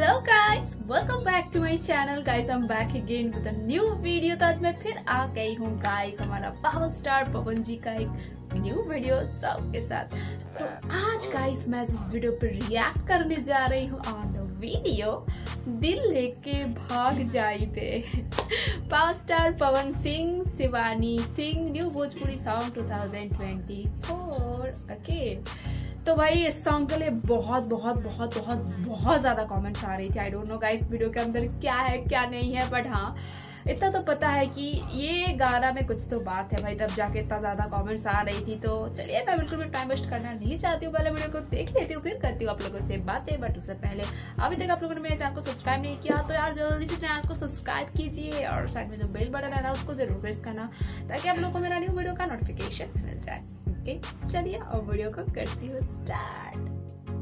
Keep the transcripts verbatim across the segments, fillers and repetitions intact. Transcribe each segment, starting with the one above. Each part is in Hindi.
Hello guys, welcome back to my channel. Guys I am back again with a new video. तो आज मैं फिर आ गई हूँ गाइस हमारा पावर स्टार पवन जी का एक न्यू वीडियो सबके साथ। तो आज गाइस मैं जिस वीडियो पर रिएक्ट करने जा रही हूँ ऑन द वीडियो दिल लेके भाग जाई पे power star Pawan Singh Shivani Singh new Bhojpuri song two thousand twenty four. Okay, तो भाई इस सॉन्ग के लिए बहुत बहुत बहुत बहुत बहुत ज़्यादा कमेंट्स आ रही थी। I don't know guys video के अंदर क्या है क्या नहीं है, बट हाँ इतना तो पता है कि ये गाना में कुछ तो बात है भाई, तब जाके इतना ज़्यादा कमेंट्स आ रही थी। तो चलिए मैं बिल्कुल भी टाइम वेस्ट करना नहीं चाहती हूँ, पहले वीडियो को देख लेती हूँ फिर करती हूँ आप लोगों से बातें। बट उससे पहले अभी तक आप लोगों ने मेरे चैनल को सब्सक्राइब नहीं किया तो यार जल्दी से चैनल को सब्सक्राइब कीजिए और साइड में जो बेल बटन है ना उसको जरूर प्रेस करना ताकि आप लोगों को मेरा न्यू वीडियो का नोटिफिकेशन मिल जाए। ओके चलिए और वीडियो को करती हूँ स्टार्ट।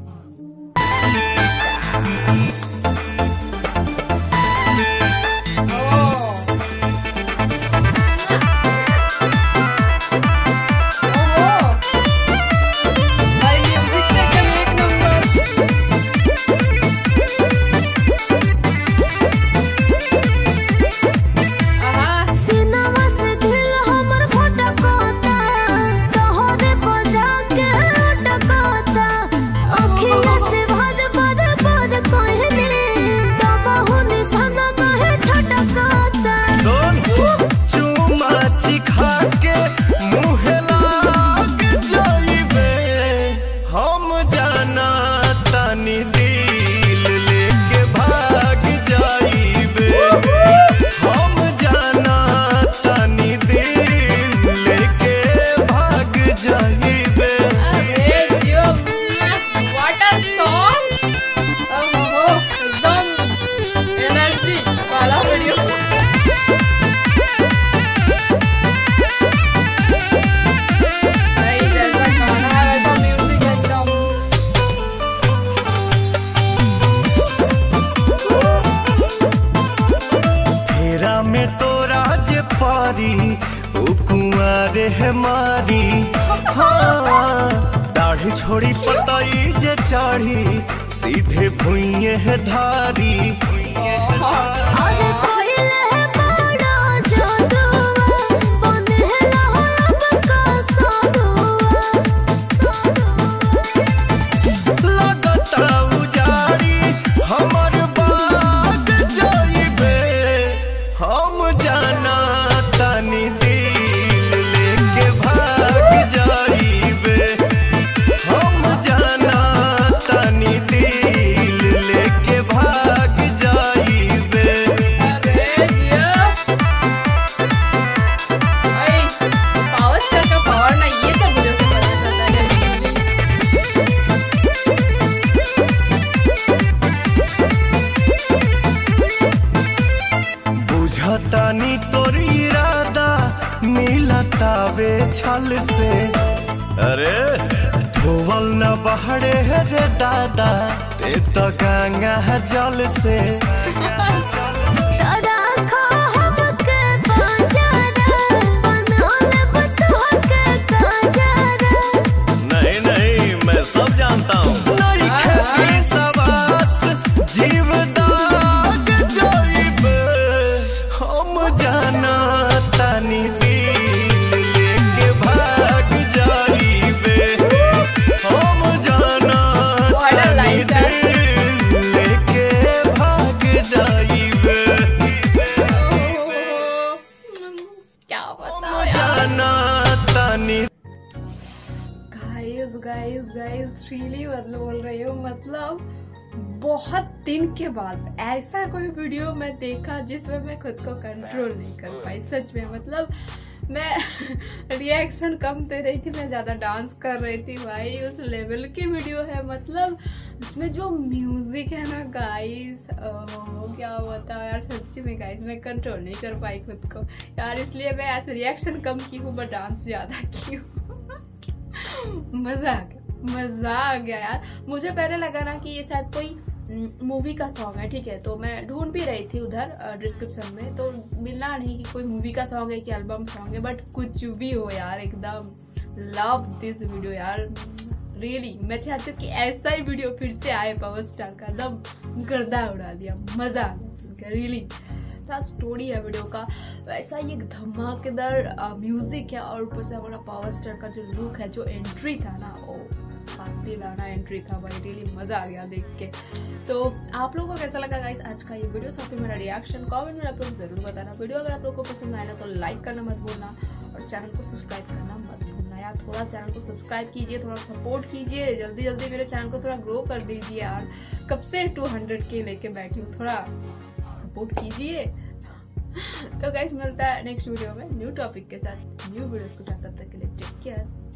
कुंवारे है मारी हाँ, दाढ़ी छोड़ी पताई जे चाढ़ी सीधे भुइये है धारी। तानी तोर इरादा मिलतावे छल से, अरे धोवल न बहरे है रे दादा ते तो गंगा जल से। नहीं नहीं मैं सब जानता हूँ। नहीं खेती सवास जीवदाग जाइबे हम जाना तानी दिल लेके भाग जाइबे हम जाना तानी दिल लेके भाग जाइबे क्या बताओ जाना तानी। गाइस गाइस गाइस रियली मतलब बोल रही हूँ, मतलब बहुत दिन के बाद ऐसा कोई वीडियो मैं देखा जिसमें मैं खुद को कंट्रोल नहीं कर पाई। सच में मतलब मैं रिएक्शन कम दे रही थी, मैं ज़्यादा डांस कर रही थी भाई, उस लेवल की वीडियो है। मतलब इसमें जो म्यूजिक है ना गाइस, क्या बताओ यार सच्ची में गाइस मैं कंट्रोल नहीं कर पाई खुद को यार, इसलिए मैं ऐसे रिएक्शन कम की हूँ बट डांस ज़्यादा की हूँ। मजा आ गया मजा आ गया यार। मुझे पहले लगा ना कि ये शायद कोई मूवी का सॉन्ग है, ठीक है, तो मैं ढूंढ भी रही थी उधर डिस्क्रिप्शन में, तो मिलना नहीं कि कोई मूवी का सॉन्ग है कि एल्बम सॉन्ग है, बट कुछ भी हो यार एकदम लव दिस वीडियो यार, रियली मैं चाहती हूँ कि ऐसा ही वीडियो फिर से आए पावर स्टार का, एकदम गर्दा उड़ा दिया, मजा आ गया रियली। स्टोरी है वीडियो का वैसा ही एक धमाकेदार म्यूजिक है, और ऊपर से हमारा पावर स्टार का जो लुक है, जो एंट्री था ना, ओ दिलाना एंट्री था भाई, रियली मजा आ गया देख के। तो आप लोगों को कैसा लगा गाइस आज का ये वीडियो, सब मेरा रिएक्शन कमेंट में आप लोग जरूर बताना। वीडियो अगर आप लोगों को पसंद आए ना तो लाइक करना मत भूलना, और चैनल को सब्सक्राइब करना मत भूलना यार। थोड़ा चैनल को सब्सक्राइब कीजिए, थोड़ा सपोर्ट कीजिए, जल्दी जल्दी मेरे चैनल को थोड़ा ग्रो कर दीजिए यार। कब से टू हंड्रेड के लेके बैठी हूँ, थोड़ा सपोर्ट कीजिए। तो गाइस मिलता है नेक्स्ट वीडियो में न्यू टॉपिक के साथ, न्यू वीडियो के साथ। तब तक के लिए टेक केयर।